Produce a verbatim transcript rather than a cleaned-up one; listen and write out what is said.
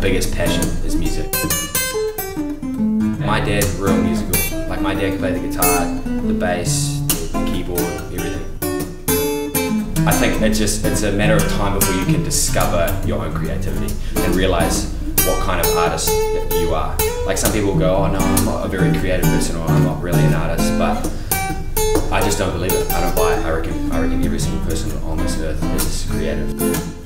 biggest passion is music. My dad's real musical. Like my dad can play the guitar, the bass, the keyboard, everything. I think it's just it's a matter of time before you can discover your own creativity and realize what kind of artist that you are. Like some people go, oh no, I'm not a very creative person, or I'm not really an artist, but I just don't believe it. I don't buy it. I reckon, I reckon every single person on this earth is creative.